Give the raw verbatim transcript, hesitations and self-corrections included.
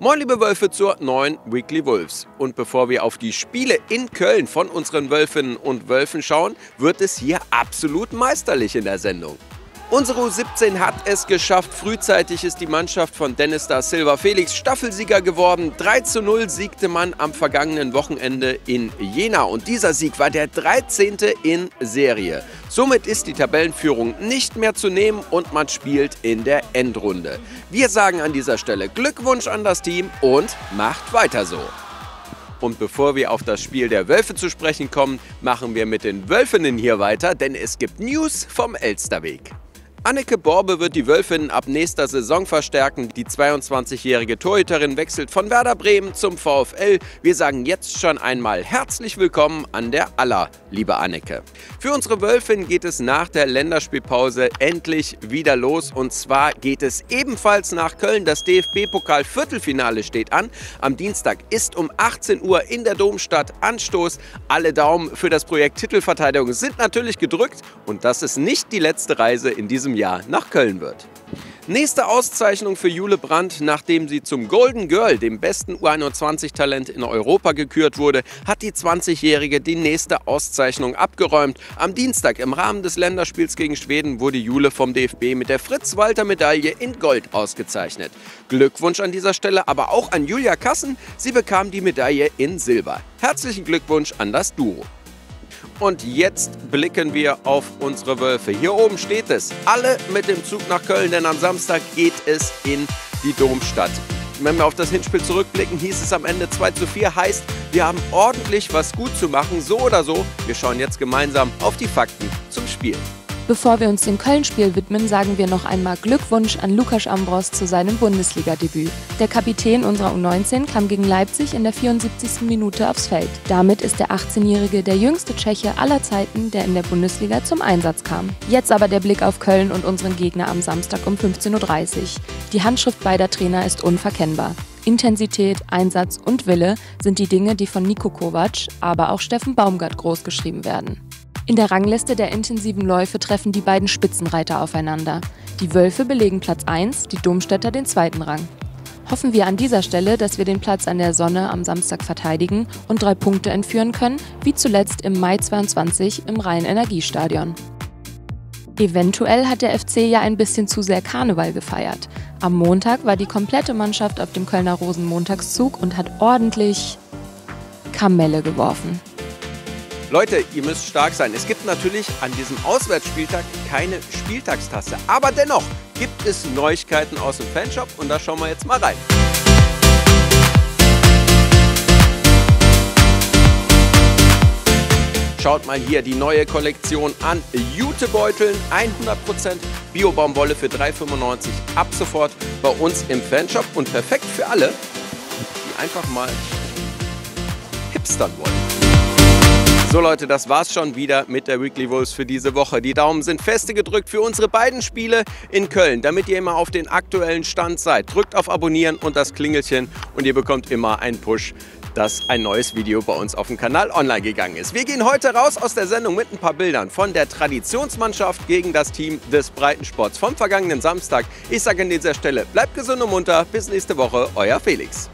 Moin liebe Wölfe zur neuen Weekly Wolves. Und bevor wir auf die Spiele in Köln von unseren Wölfinnen und Wölfen schauen, wird es hier absolut meisterlich in der Sendung. Unsere U siebzehn hat es geschafft. Frühzeitig ist die Mannschaft von Dennis da Silva Felix Staffelsieger geworden. drei zu null siegte man am vergangenen Wochenende in Jena. Und dieser Sieg war der dreizehnte in Serie. Somit ist die Tabellenführung nicht mehr zu nehmen und man spielt in der Endrunde. Wir sagen an dieser Stelle Glückwunsch an das Team und macht weiter so. Und bevor wir auf das Spiel der Wölfe zu sprechen kommen, machen wir mit den Wölfinnen hier weiter, denn es gibt News vom Elsterweg. Anneke Borbe wird die Wölfinnen ab nächster Saison verstärken. Die zweiundzwanzigjährige Torhüterin wechselt von Werder Bremen zum VfL. Wir sagen jetzt schon einmal herzlich willkommen an der Aller, liebe Anneke. Für unsere Wölfinnen geht es nach der Länderspielpause endlich wieder los. Und zwar geht es ebenfalls nach Köln. Das D F B-Pokal-Viertelfinale steht an. Am Dienstag ist um achtzehn Uhr in der Domstadt Anstoß. Alle Daumen für das Projekt Titelverteidigung sind natürlich gedrückt. Und das ist nicht die letzte Reise in diesem Jahr nach Köln wird. Nächste Auszeichnung für Jule Brandt, nachdem sie zum Golden Girl, dem besten U einundzwanzig-Talent in Europa gekürt wurde, hat die zwanzigjährige die nächste Auszeichnung abgeräumt. Am Dienstag im Rahmen des Länderspiels gegen Schweden wurde Jule vom D F B mit der Fritz-Walter-Medaille in Gold ausgezeichnet. Glückwunsch an dieser Stelle aber auch an Julia Kassen, sie bekam die Medaille in Silber. Herzlichen Glückwunsch an das Duo. Und jetzt blicken wir auf unsere Wölfe. Hier oben steht es, alle mit dem Zug nach Köln, denn am Samstag geht es in die Domstadt. Wenn wir auf das Hinspiel zurückblicken, hieß es am Ende zwei zu vier, heißt, wir haben ordentlich was gut zu machen, so oder so. Wir schauen jetzt gemeinsam auf die Fakten zum Spiel. Bevor wir uns dem Köln-Spiel widmen, sagen wir noch einmal Glückwunsch an Lukas Ambros zu seinem Bundesliga-Debüt. Der Kapitän unserer U neunzehn kam gegen Leipzig in der vierundsiebzigsten Minute aufs Feld. Damit ist der achtzehnjährige der jüngste Tscheche aller Zeiten, der in der Bundesliga zum Einsatz kam. Jetzt aber der Blick auf Köln und unseren Gegner am Samstag um fünfzehn Uhr dreißig. Die Handschrift beider Trainer ist unverkennbar. Intensität, Einsatz und Wille sind die Dinge, die von Nico Kovac, aber auch Steffen Baumgart großgeschrieben werden. In der Rangliste der intensiven Läufe treffen die beiden Spitzenreiter aufeinander. Die Wölfe belegen Platz eins, die Domstädter den zweiten Rang. Hoffen wir an dieser Stelle, dass wir den Platz an der Sonne am Samstag verteidigen und drei Punkte entführen können, wie zuletzt im Mai zweiundzwanzig im Rhein-Energiestadion. Eventuell hat der F C ja ein bisschen zu sehr Karneval gefeiert. Am Montag war die komplette Mannschaft auf dem Kölner Rosenmontagszug und hat ordentlich Kamelle geworfen. Leute, ihr müsst stark sein. Es gibt natürlich an diesem Auswärtsspieltag keine Spieltagstasse. Aber dennoch gibt es Neuigkeiten aus dem Fanshop und da schauen wir jetzt mal rein. Schaut mal hier die neue Kollektion an. Jutebeuteln, hundert Prozent Bio-Baumwolle für drei fünfundneunzig ab sofort bei uns im Fanshop. Und perfekt für alle, die einfach mal hipstern wollen. So Leute, das war's schon wieder mit der Weekly Wolves für diese Woche. Die Daumen sind feste gedrückt für unsere beiden Spiele in Köln. Damit ihr immer auf den aktuellen Stand seid, drückt auf Abonnieren und das Klingelchen und ihr bekommt immer einen Push, dass ein neues Video bei uns auf dem Kanal online gegangen ist. Wir gehen heute raus aus der Sendung mit ein paar Bildern von der Traditionsmannschaft gegen das Team des Breitensports vom vergangenen Samstag. Ich sage an dieser Stelle, bleibt gesund und munter, bis nächste Woche, euer Felix.